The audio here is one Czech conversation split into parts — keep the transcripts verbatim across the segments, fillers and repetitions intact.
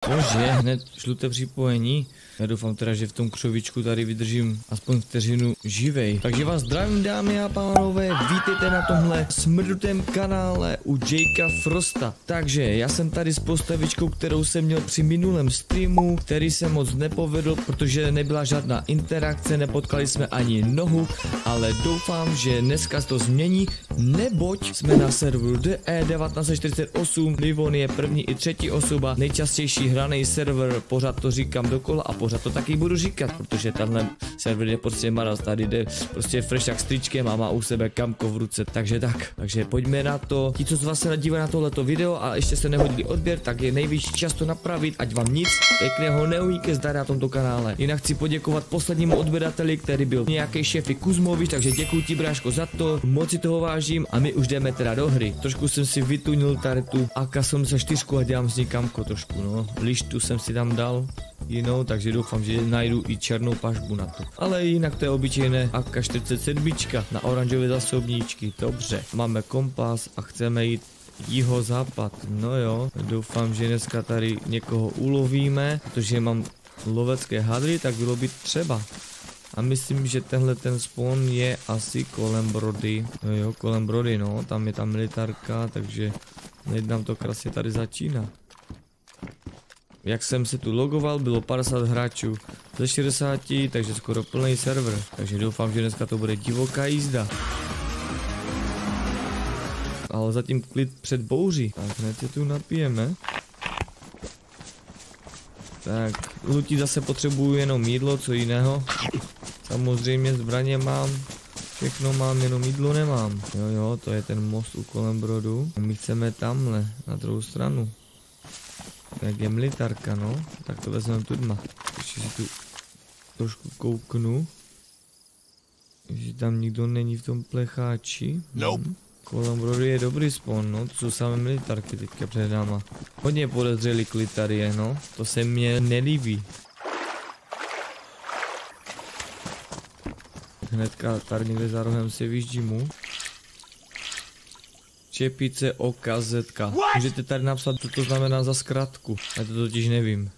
Cože, hned žluté připojení. Já doufám teda, že v tom křovičku tady vydržím aspoň vteřinu živej. Takže vás zdravím, dámy a pánové, vítejte na tomhle smrdutém kanále u Jakea Frosta. Takže já jsem tady s postavičkou, kterou jsem měl při minulém streamu, který se moc nepovedl, protože nebyla žádná interakce, nepotkali jsme ani nohu, ale doufám, že dneska to změní, neboť jsme na serveru D E devatenáct čtyřicet osm, Livon je první i třetí osoba, nejčastější hraný server, pořád to říkám dokola a pořád to taky budu říkat, protože tenhle server je prostě maraz, tady jde prostě frešák s tričkem a má u sebe kamko v ruce, takže tak, takže pojďme na to. Ti, co z vás se dívají na tohleto video a ještě se nehodili odběr, tak je nejvyšší čas to napravit, ať vám nic pěkného neujíke zdar na tomto kanále. Jinak chci poděkovat poslednímu odběrateli, který byl nějaký šéfy Kuzmovič, takže děkuji ti, bráško, za to, moc si toho vážím a my už jdeme teda do hry. Trošku jsem si vytunil tady tu A K sedmdesát čtyři a dělám z ní kamko trošku, no. Lištu jsem si tam dal jinou, takže doufám, že najdu i černou pažbu na to. Ale jinak to je obyčejné A K čtyřicet sedm na oranžové zásobníčky. Dobře, máme kompas a chceme jít jihozápad. No jo, doufám, že dneska tady někoho ulovíme, protože mám lovecké hadry, tak bylo by třeba. A myslím, že tenhle ten spawn je asi kolem Brody. No jo, kolem Brody, no, tam je ta militárka, takže hned nám to krásně tady začíná. Jak jsem se tu logoval, bylo padesát hráčů ze šedesáti, takže skoro plný server. Takže doufám, že dneska to bude divoká jízda. Ale zatím klid před bouří. Tak hned se tu napijeme. Tak, lutí zase potřebuju jenom jídlo, co jiného. Samozřejmě zbraně mám, všechno mám, jenom jídlo nemám. Jo jo, to je ten most u kolem Brodu. My chceme tamhle, na druhou stranu. Jak je militárka, no, tak to vezmeme tudma. Ještě si tu trošku kouknu. Že tam nikdo není v tom plecháči. Nope. Hm. Kolem Brodu je dobrý spawn, no, to jsou samé militárky teďka před náma. Hodně podezřelý klid tady je, no, to se mně nelíbí. Hnedka tady někde za rohem se vyjíždí mu. Čepice O K Z K. Můžete tady napsat, co to znamená za zkratku. Já to totiž nevím.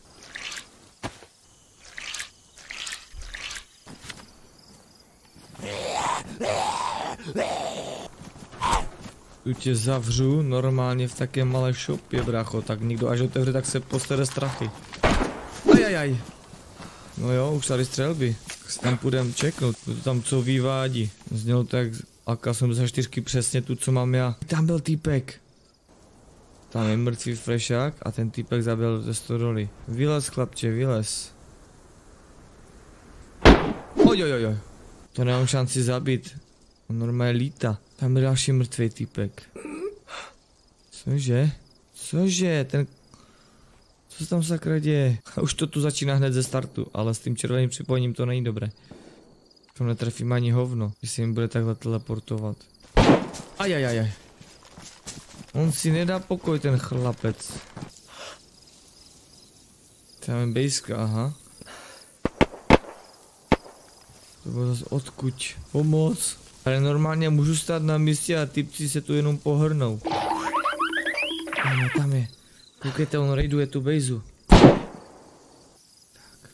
Tu tě zavřu normálně v také malé shopě, brácho. Tak někdo až otevře, tak se postere strachy. Ajajaj. No jo, už tady střelby. Tak si tam půjdem čeknout, to tam co vyvádí. Znělo to jak A K sedmdesát čtyři, přesně tu, co mám já. Tam byl týpek. Tam je mrtvý frešák a ten týpek zabil ze stodoly. Vylez, chlapče, vylez. Ojojojoj. To nemám šanci zabít. On normálně lítá. Tam je další mrtvý týpek. Cože? Cože? Ten... Co se tam sakra děje? Už to tu začíná hned ze startu, ale s tím červeným připojením to není dobré. To netrefím ani hovno, že se jim bude takhle teleportovat. Ajajajaj. On si nedá pokoj, ten chlapec. Tam je bejska, aha. To bylo zase odkud. Pomoc. Ale normálně můžu stát na místě a typci se tu jenom pohrnou. Ano, tam je. Koukejte, on raiduje tu bejzu. Tak.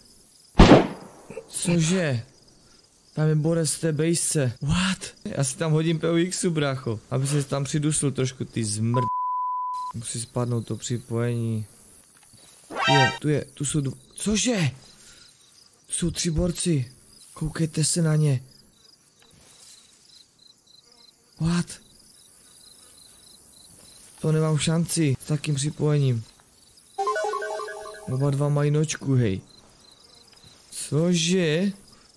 Cože? Tam je borec v té bejsce. What? Já si tam hodím P O X, brácho. Aby se tam přidušil trošku, ty zmrd. Musí spadnout to připojení. Tu je, tu je, tu jsou dv... Cože? Tu jsou tři borci. Koukejte se na ně. What? To nemám šanci s takým připojením. Oba dva mají nočku, hej. Cože?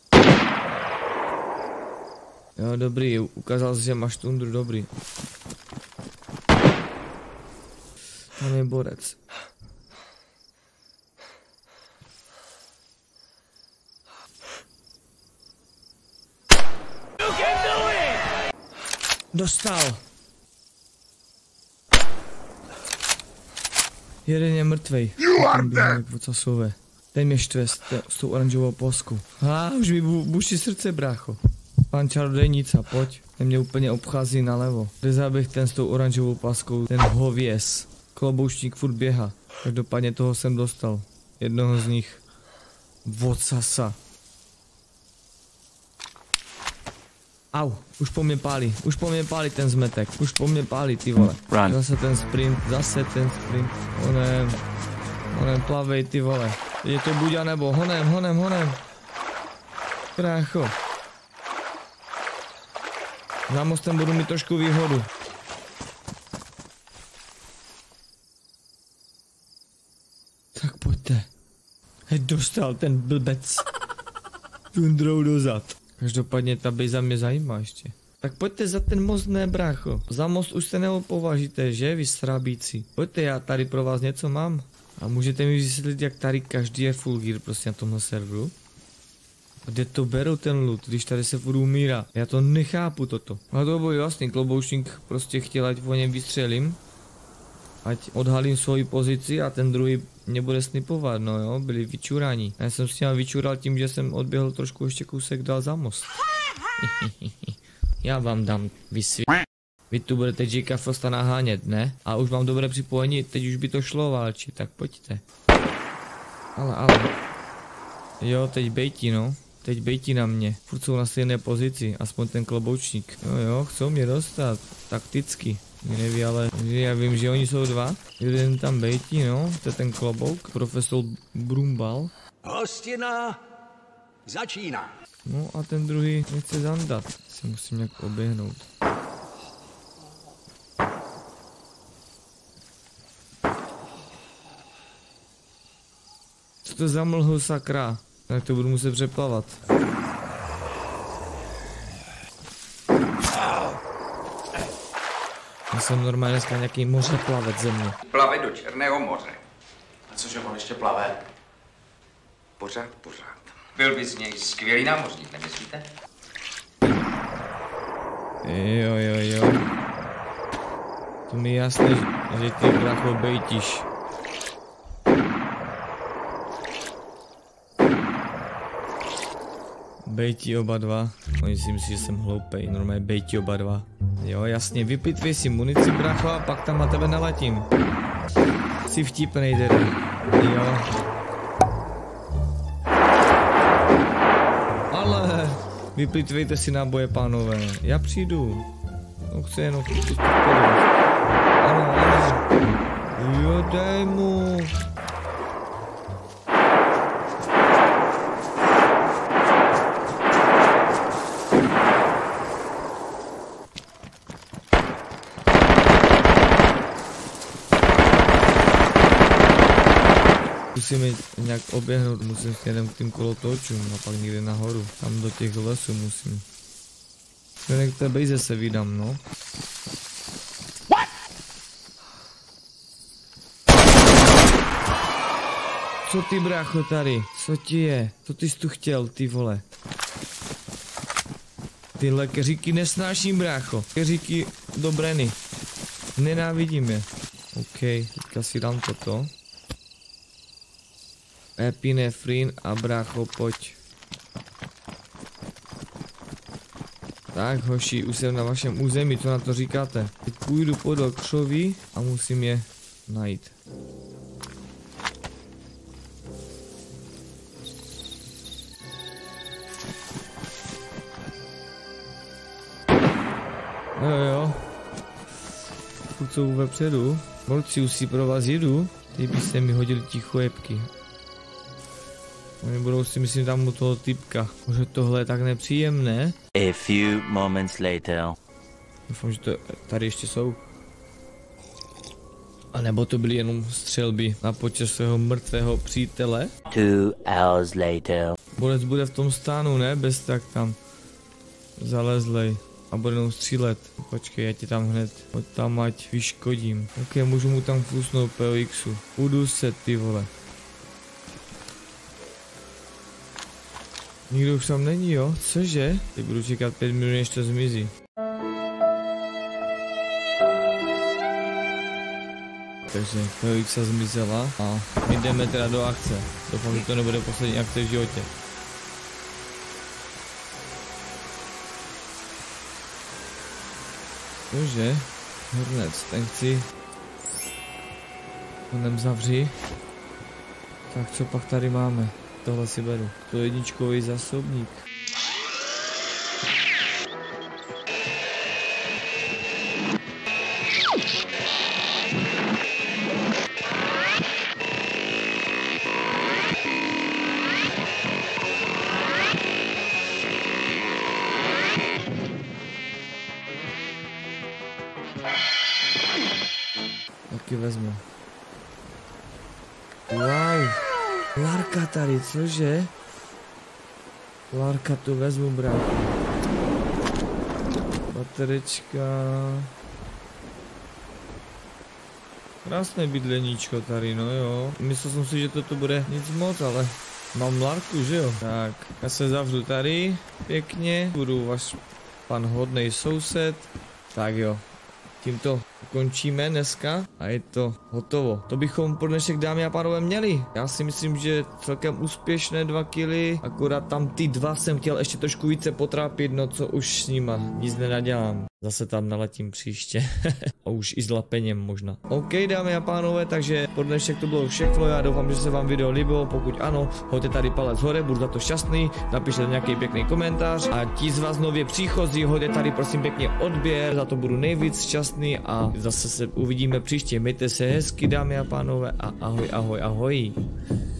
Jo, dobrý, ukázal jsi, že máš tundru, dobrý. Tam je borec. Dostal. Jeden je mrtvej. Ten mě štve s, s tou oranžovou poskou. Ha, už mi bu buší srdce, brácho. Pan čarodejnica, pojď. Ten mě úplně obchází nalevo. Kde zaběh ten s tou oranžovou paskou, ten hověz. Kloboučník furt běhá. Každopádně toho jsem dostal. Jednoho z nich. Vocasa. Au, už po mě pálí, už po mě pálí ten zmetek, už po mě pálí, ty vole. Run. Zase ten sprint, zase ten sprint. Honem, honem, plavej, ty vole. Je to buď a nebo, honem, honem, honem. Krácho. Za mostem budu mít trošku výhodu. Tak pojďte. Hej, dostal ten blbec. Tundrou dozad. Každopádně ta bejza mě zajímá ještě. Tak pojďte za ten most, ne brácho. Za most už se neopovažíte, že vy srábíci. Pojďte, já tady pro vás něco mám. A můžete mi vysvětlit, jak tady každý je full gear prostě na tomhle serveru? Kde to berou ten loot, když tady se furt umírá? Já to nechápu toto. No to bylo jasný, kloboušník prostě chtěl, ať po něm vystřelím. Ať odhalím svoji pozici a ten druhý mě bude snipovat, no jo, byli vyčuraní. Já jsem s tím vyčural tím, že jsem odběhl trošku ještě kousek dál za most. Já vám dám vysvět. Vy tu budete Jakea Frosta nahánět, ne? A už mám dobré připojení, teď už by to šlo válčit, tak pojďte. Ale, ale. Jo, teď bejtí, no. Teď bejtí na mě. Furt jsou na stejné pozici, aspoň ten kloboučník. Jo, jo, chcou mě dostat. Takticky. Mě neví, ale já vím, že oni jsou dva. Jeden tam bejtí, no. To je ten klobouk. Profesor Brumbal. Hostina začíná. No a ten druhý nechce zandat. Se musím nějak oběhnout. Co to za mlhu, sakra? Tak to budu muset přeplavat. Já jsem normálně dneska nějaký mořeplavec ze mě. Plave do Černého moře. A cože on ještě plave? Pořád, pořád. Byl by z něj skvělý námořník, nemyslíte? Jo, jo, jo. To mi je jasné, že ty bracho bejtíš. Bejtí oba dva. Oni si myslí, že jsem hloupej. Normálně bejtí oba dva. Jo, jasně, vypitvej si munici, bracho, a pak tam na tebe naletím. Jsi vtipnej teda. Jo. Ale vypitvejte si náboje, pánové. Já přijdu. No chci jenom kus podporu. Ano, ano. Jo, dej mu. Musíme nějak oběhnout, musím směrem k tým kolotočům a pak někde nahoru, tam do těch lesů musím. K té bejze se vydám, no. Co ty, brácho, tady? Co ti je? Co ty jsi tu chtěl, ty vole? Tyhle keříky nesnáším, brácho. Keříky do breny. Nenávidím je. OK, teďka si dám toto. Epinefrin a brácho, pojď. Tak hoši, už jsem na vašem území, co na to říkáte? Teď půjdu podél křoví a musím je najít. Jo jo. Pokud jsou vepředu, borci už si pro vás jedu, teď by se mi hodili ti chujebky. Oni budou si myslím tam u toho typka. Možná tohle je tak nepříjemné. A few moments later. Doufám, že to tady ještě jsou. A nebo to byly jenom střelby na počest svého mrtvého přítele. Two hours later. Borec bude v tom stánu, ne? Bez tak tam zalezlej. A bude jenom střílet. Počkej, já ti tam hned. Pojď tam, ať vyškodím. Ok, můžu mu tam flusnout P O X u. Udu se, ty vole. Nikdo už tam není, jo? Cože? Teď budu čekat pět minut, než to zmizí. Takže P O X zmizela a my jdeme teda do akce. Doufám, že to nebude poslední akce v životě. Cože? Hornec, ten chci... Honem zavři. Tak co pak tady máme? Tohle si beru. To je jedničkový zásobník. Taky vezmu. Wow. Larka tady, cože? Larka tu vezmu, brácho. Baterečka. Krásné bydleníčko tady, no jo. Myslel jsem si, že toto bude nic moc, ale mám Larku, že jo? Tak, já se zavřu tady, pěkně. Budu váš pan hodnej soused. Tak jo. Tímto ukončíme dneska a je to hotovo. To bychom pro dnešek, dámy a pánové, měli. Já si myslím, že celkem úspěšné dva kily, akorát tam ty dva jsem chtěl ještě trošku více potrápit, no co už s nima, nic nenadělám. Zase tam naletím příště. A už i s lapeněm možná. OK, dámy a pánové, takže pro dnešek to bylo všechno. Já doufám, že se vám video líbilo. Pokud ano, hoďte tady palec hore, budu za to šťastný. Napište nějaký pěkný komentář. A ti z vás nově příchozí, hoďte tady prosím pěkně odběr, za to budu nejvíc šťastný a zase se uvidíme příště. Mějte se hezky, dámy a pánové, a ahoj, ahoj, ahoj.